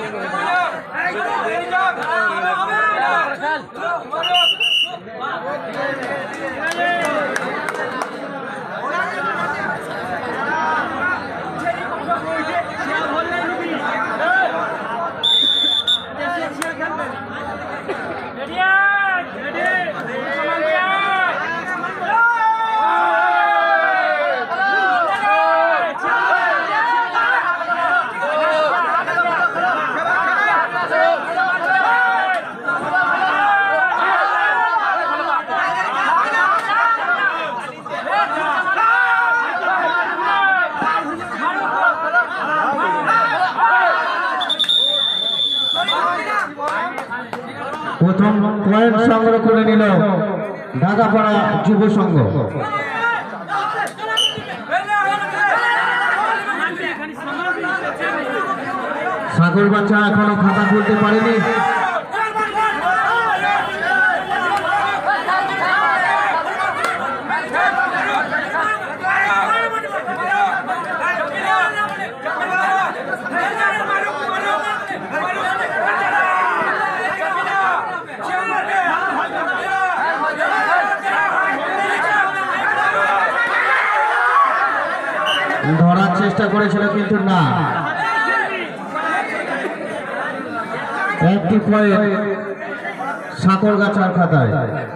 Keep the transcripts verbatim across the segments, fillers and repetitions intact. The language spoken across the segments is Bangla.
প্রথম পয়েন্ট সংগ্রহ করে নিল ঢাকাপাড়া যুব সংঘ। সাগর বাচ্চা এখনো খাতা খুলতে পারেনি। ধরার চেষ্টা করেছিল কিন্তু না, একটি পয়েন্ট সাকরগাছার খাতায়।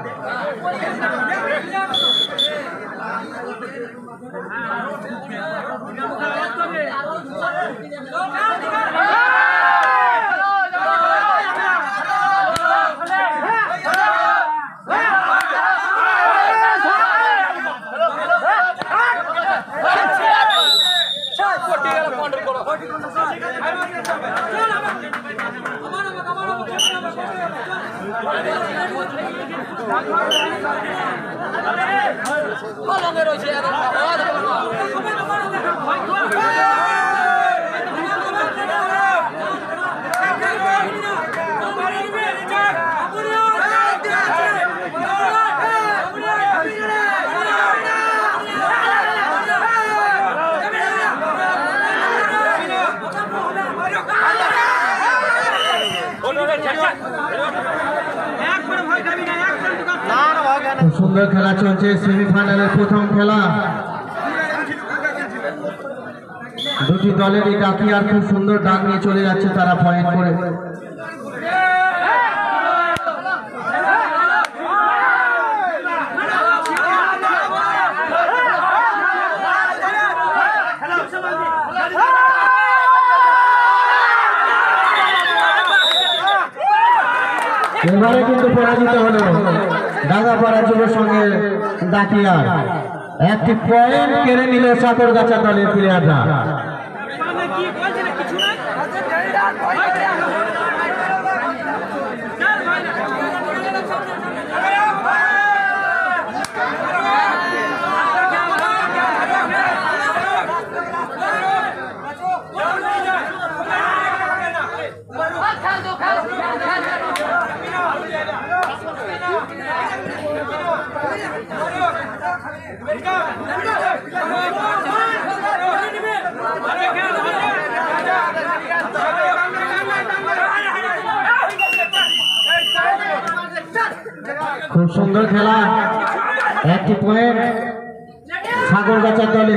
খুব সুন্দর খেলা চলছে, সেমিফাইনালের প্রথম খেলা। দুটি দলেরই ডাকি আর খুব সুন্দর ডাক নিয়ে চলে যাচ্ছে তারা পয়েন্ট করে। এবারে কিন্তু পরাজিত হলো ঢাকাপাড়া যুব সংঘের ডাকিয়া। একটি পয়েন্ট কেড়ে নিল সাকরগাছা দলের প্লেয়াররা। খুব সুন্দর খেলা, একটি পয়েন্ট সাকরগাছা দলে।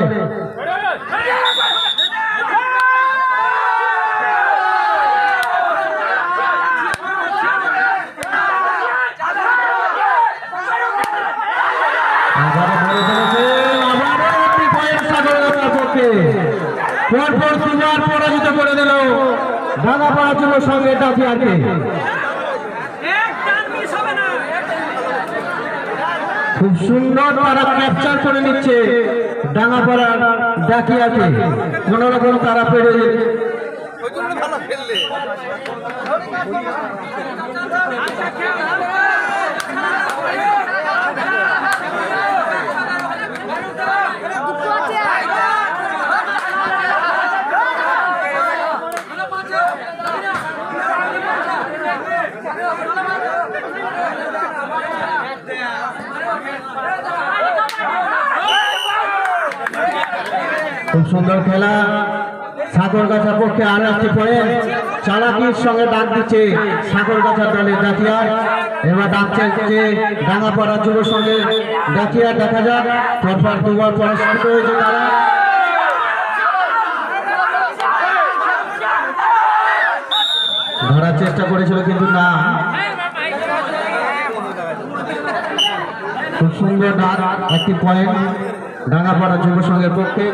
পরপর তিনবার পরাজিত করে দিল ঢাকাপাড়া যুব সংঘের ডাকিয়াকে। খুব সুন্দর তারা ক্যাপচার করে নিচ্ছে ঢাকাপাড়া ডাকিয়াকে, কোন রকম তারা পেরে খুব সুন্দর খেলা। সাকরগাছা পক্ষে আরো একটি পয়েন্ট চালাকির সঙ্গে ডাক দিচ্ছে সাগরগাছা দলের ডাকিয়ার। এবার ডাক চাইছে ডাঙ্গাপাড়া যুব সঙ্গে ডাকিয়ার। দেখা যাক পরপর দুবার পরাস্ত হয়েছে তারা। ধরার চেষ্টা করেছিল কিন্তু না। খুব সুন্দর ডাক, একটি পয়েন্ট ডাঙ্গাপাড়া যুব সংঘের পক্ষে।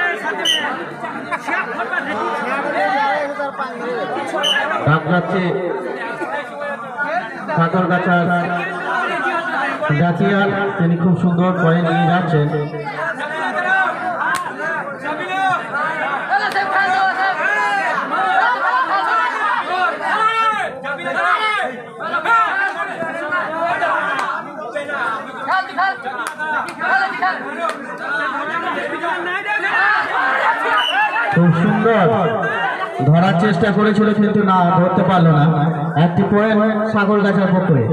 ডাক যাচ্ছে সাগরগাছার ডাকিয়ার, তিনি খুব সুন্দর পয়েন্ট নিয়ে যাচ্ছেন। খুব সুন্দর ধরার চেষ্টা করেছিল কিন্তু না, ধরতে পারলো না। একটি পয়েন্ট সাগরগাছার পক্ষে।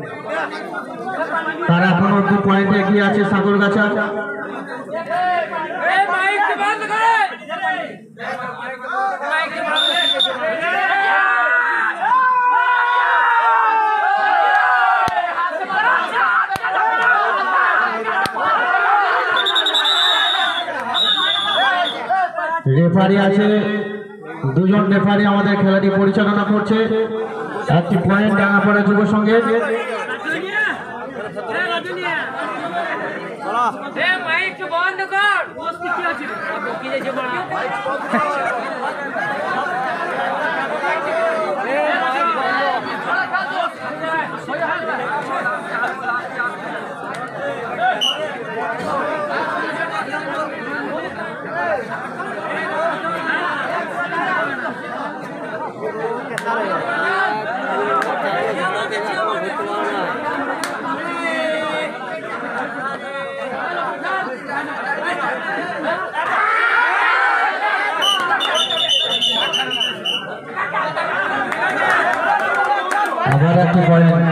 তারা এখন অব্দি পয়েন্টে এগিয়ে আছে সাগরগাছা। রেফারি আছে, দুজন রেফারি আমাদের খেলাটি পরিচালনা করছে। একটি পয়েন্ট ডাঙ্গাপাড়া যুব সংঘের। আবার একটি পয়েন্ট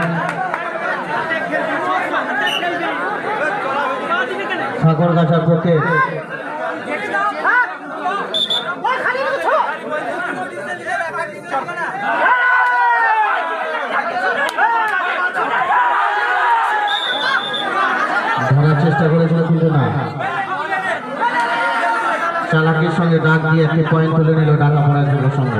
সাগরগাছার পক্ষে। ধরার চেষ্টা করেছিল কিন্তু না। চালাকির সঙ্গে ডাক দিয়ে একটি পয়েন্ট তুলে নিল ডাঙ্গাপাড়া যুব সংঘ।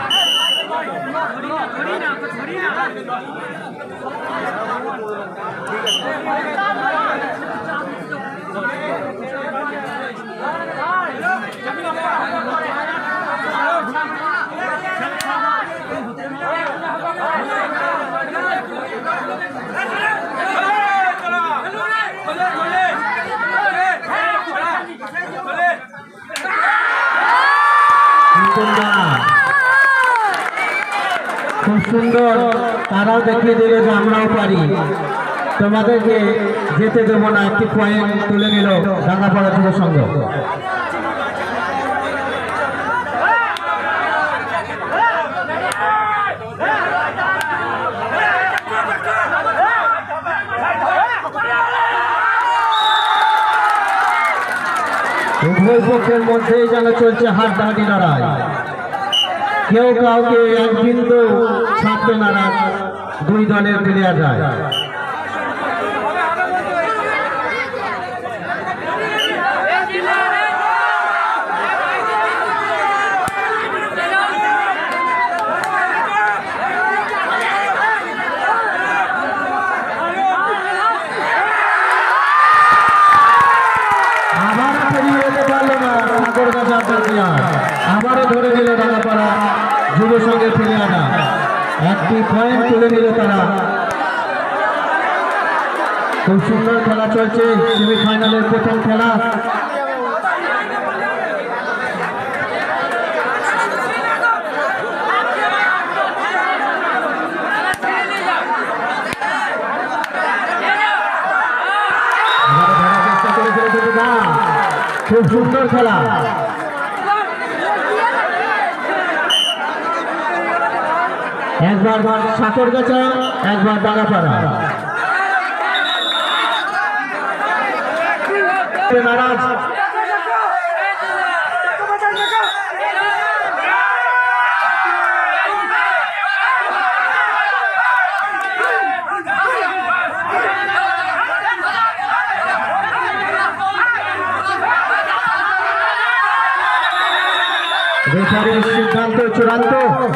খুব সুন্দর, তারাও দেখিয়ে দিল যে আমরাও পারি, তোমাদেরকে যেতে দেবো না। একটি পয়েন্ট তুলে নিল ডাঙ্গাপাড়া যুব সংঘ। উভয় পক্ষের মধ্যেই যেন চলছে হাড্ডাহাড্ডি লড়াই। কেউ কাউকে এক বিন্দু ছাড়তে নারাজ দুই দলের প্লেয়াররা। আবারও ধরে নিল ডাঙ্গাপাড়া যুব সংঘের প্লেয়াররা। একটি পয়েন্ট তুলে নিল তারা। খুব সুন্দর খেলা চলছে, সেমিফাইনালের প্রথম খেলা। চেষ্টা করেছিল না, খুব সুন্দর খেলা। একবার সাগরগাছা, একবার ডাঙ্গাপাড়া। নারাজ চূড়ান্ত।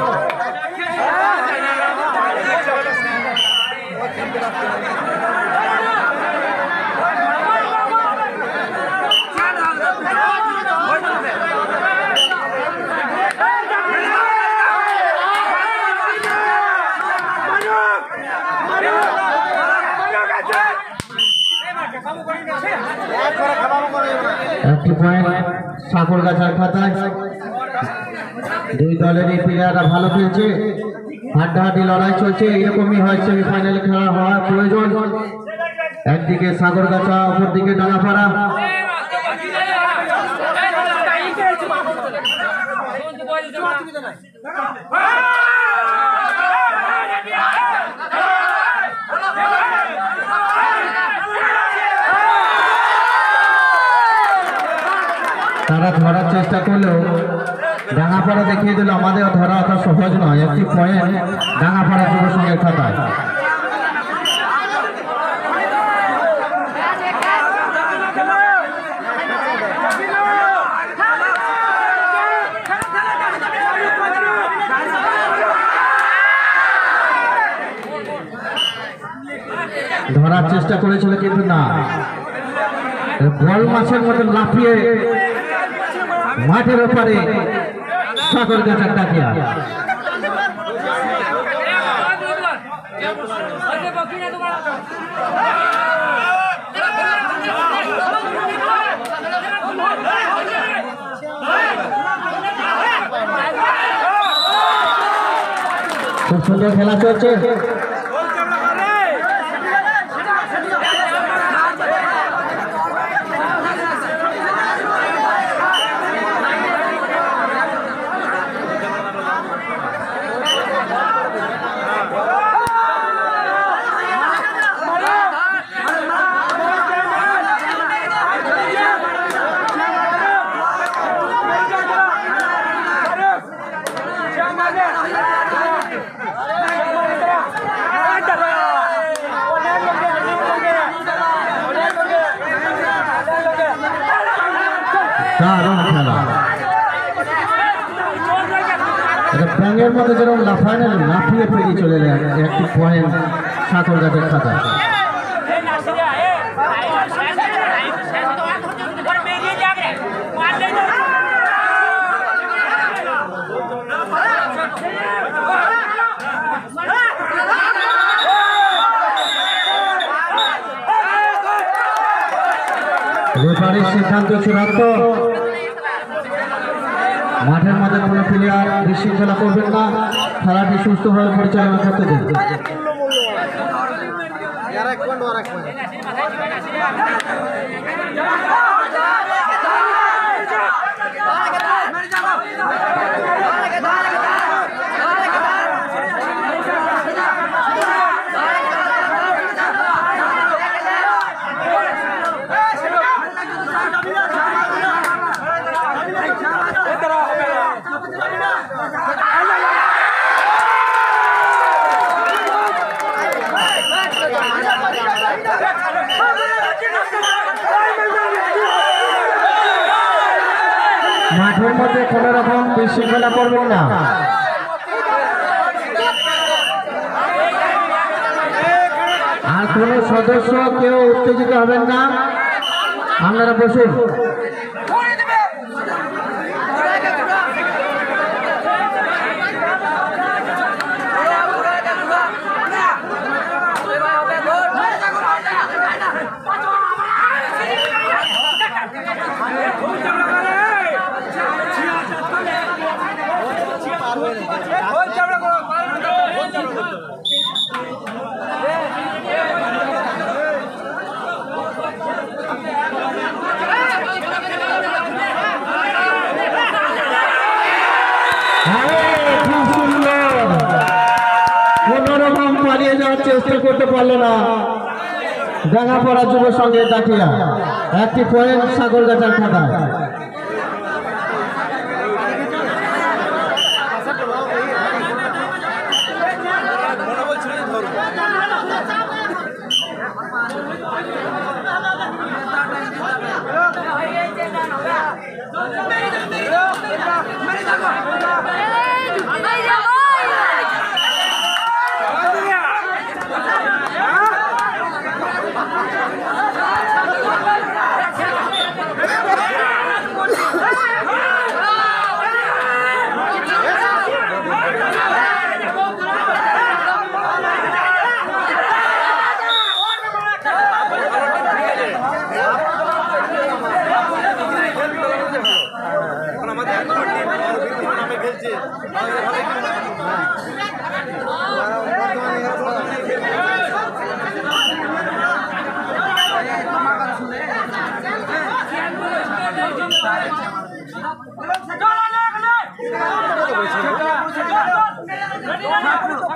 একটি পয়েন্ট সাগরগাছার খাতায়। দুই দলেরই প্লেয়াররা ভালো খেলছে, হাড্ডাহাড্ডি লড়াই চলছে। এরকমই হয় সেমিফাইনালে খেলা হওয়ার প্রয়োজন। একদিকে সাগরগাছা, অপরদিকে ডাঙ্গাপাড়া। তারা ধরার চেষ্টা করলেও ডাঙ্গাপাড়া দেখিয়ে দিল আমাদের ধরা অত সহজ নয়। একটি পয়েন্ট ডাঙ্গাপাড়া যুব সংঘের খাতায়। ধরার চেষ্টা করেছিল কিন্তু না, বল মাছের মতো লাফিয়ে মাঠের ওপারে সাগরগাছার ডাকিয়া। খুব সুন্দর খেলা চলছে। দারুণ খেলা, ব্যাঙের মধ্যে যেরকম লাফায় না, লাফিয়ে পেরিয়ে চলে এলেন। একটি পয়েন্ট সাগরগাছার খাতায়। রেফারির সিদ্ধান্ত চূড়ান্ত। মাঠের মধ্যে কোনো প্লেয়ার বিশৃঙ্খলা করবেন না, খেলাটি সুস্থভাবে পরিচালনা করতে দিন। মাঠের মধ্যে কোনো রকম বিশৃঙ্খলা করবেন না। আর কোন সদস্য কেউ উত্তেজিত হবেন না, আপনারা বসুন। চেষ্টা করতে পারলো না ডাঙ্গাপাড়া যুব সংঘের ডাকিয়া। একটি পয়েন্ট সাগরগাছার খাতায়।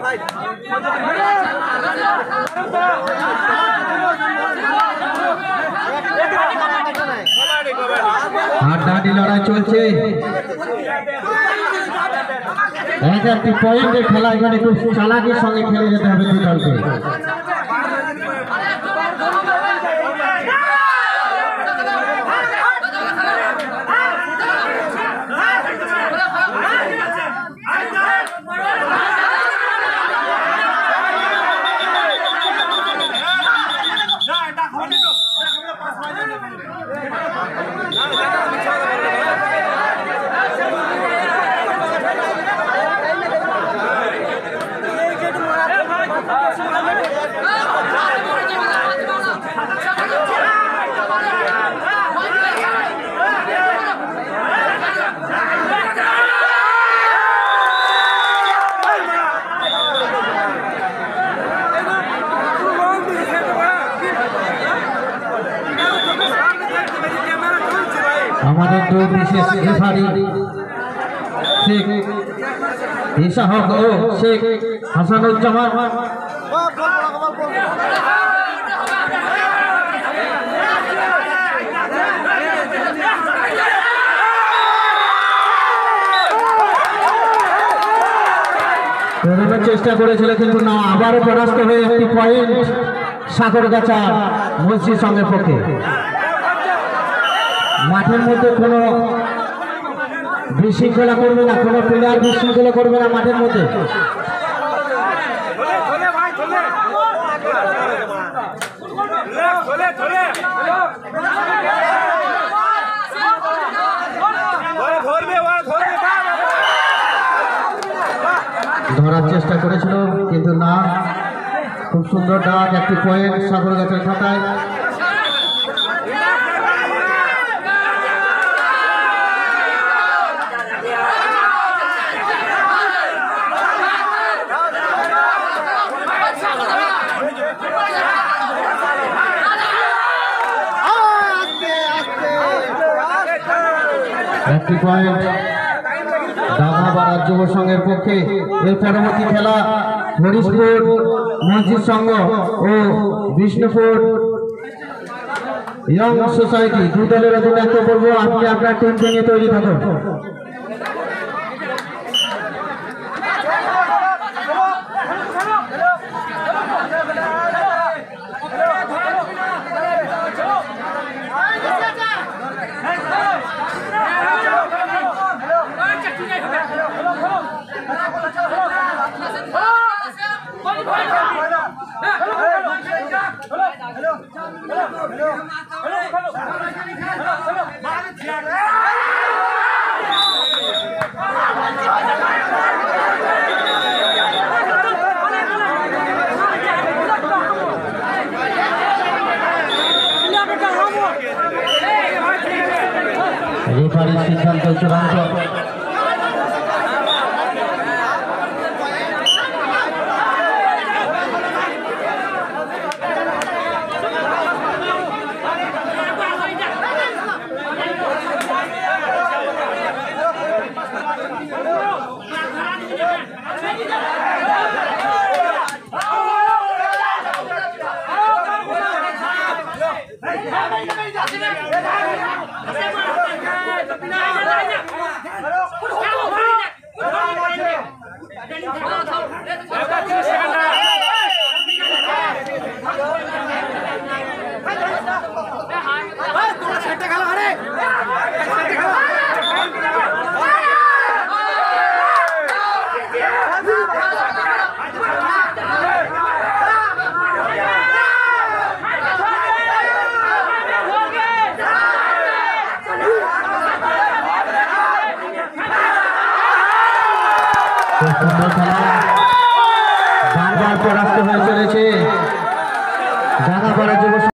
হাড্ডাহাড্ডি লড়াই চলছে, এক একটি পয়েন্টের খেলা। এখানে খুব চালাকির সঙ্গে খেলে যেতে হবে দুই দলকে। আমাদের দুই বিশেষ রেফারি শেখ ইসাহক ও শেখ হাসানুজ্জামান প্রথমের চেষ্টা করেছিল, কিন্তু না, আবারও পরাস্ত হয়ে একটি পয়েন্ট সাগরগাছা মসজিদ সঙ্গের পক্ষে। মাঠের মধ্যে কোনো বিশৃঙ্খলা করবে না, কোনো প্লেয়ার বিশৃঙ্খলা করবে না মাঠের মধ্যে। ধরার চেষ্টা করেছিল, কিন্তু না। খুব সুন্দর ডাক, একটি পয়েন্ট সাগরগাছার খাতায়। একটি পয়েন্ট দামাবাড়া যুব সংঘের পক্ষে। এর পরবর্তী খেলা হরিশপুর মসজিদ সংঘ ও বিষ্ণুপুর ইয়ং সোসাইটি। দুই দলের অধিনায়ক বলবো, আপনি আপনার টিমকে নিয়ে তৈরি থাকুন। রেফারির সিদ্ধান্ত চূড়ান্ত। বারবার পরাস্ত হয়ে চলেছে দানাপাড়া যুব